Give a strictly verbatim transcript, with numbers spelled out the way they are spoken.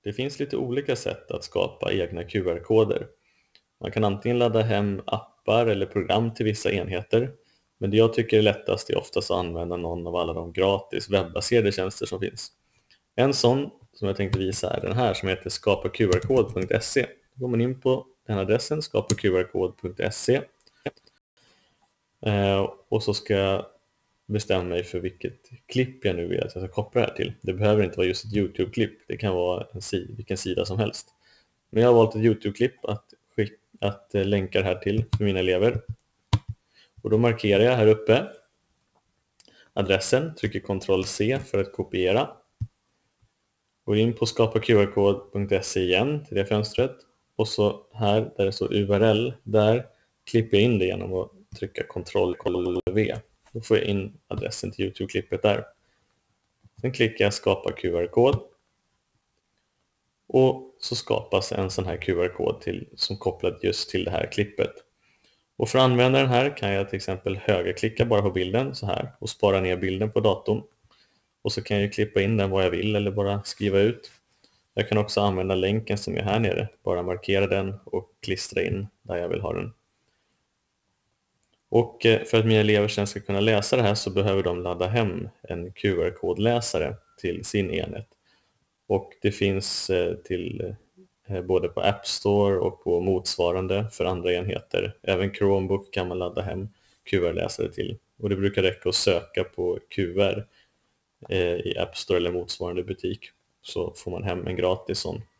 Det finns lite olika sätt att skapa egna Q R-koder. Man kan antingen ladda hem appar eller program till vissa enheter, men det jag tycker är lättast är oftast att använda någon av alla de gratis webbaserade tjänster som finns. En sån som jag tänkte visa är den här som heter skapa q r kod punkt se. Då går man in på den adressen skapa q r kod punkt se eh, och så ska jag bestämma mig för vilket klipp jag nu vill att jag ska koppla det här till. Det behöver inte vara just ett YouTube-klipp, det kan vara en sida, vilken sida som helst. Men jag har valt ett YouTube-klipp att, skick, att eh, länka det här till för mina elever. Och då markerar jag här uppe adressen, trycker kontroll C för att kopiera. Går in på skapa q r kod punkt se igen till det fönstret. Och så här där det står U R L, där klipper jag in det genom att trycka kontroll V. Då får jag in adressen till YouTube-klippet där. Sen klickar jag skapa Q R-kod. Och så skapas en sån här Q R-kod till, som kopplad just till det här klippet. Och för att använda den här kan jag till exempel högerklicka bara på bilden så här och spara ner bilden på datorn. Och så kan jag klippa in den vad jag vill eller bara skriva ut. Jag kan också använda länken som är här nere, bara markera den och klistra in där jag vill ha den. Och för att mina elever sen ska kunna läsa det här så behöver de ladda hem en Q R-kodläsare till sin enhet. Och det finns till både på App Store och på motsvarande för andra enheter. Även Chromebook kan man ladda hem Q R-läsare till. Och det brukar räcka att söka på Q R i App Store eller motsvarande butik. Så får man hem en gratis sån.